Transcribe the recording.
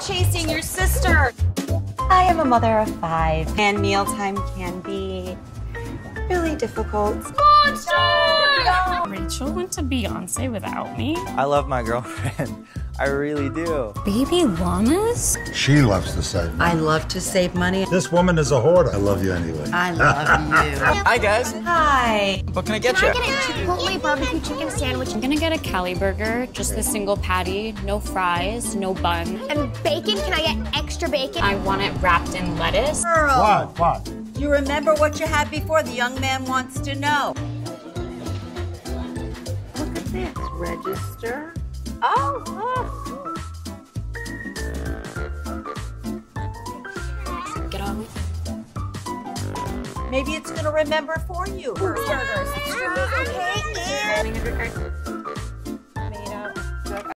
chasing your sister. I am a mother of 5, and mealtime can be really difficult. Monster! Rachel went to Beyonce without me. I love my girlfriend. I really do. Baby llamas? She loves to save money. I love to save money. This woman is a hoarder. I love you anyway. I love you. Hi, guys. Hi. What can I get you? Can I get a Chipotle barbecue chicken sandwich? I'm gonna get a Cali Burger, just the single patty, no fries, no bun. And bacon? Can I get extra bacon? I want it wrapped in lettuce. Girl, What? you remember what you had before? The young man wants to know. Look at this. Register. Oh, look. Get on. Maybe it's going to remember for you. Burgers. Okay, and